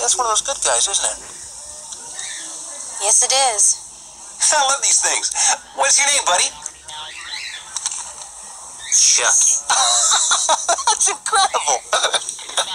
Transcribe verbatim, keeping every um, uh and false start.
that's one of those good guys, isn't it? Yes, it is. I love these things. What's your name, buddy? Chucky. That's incredible.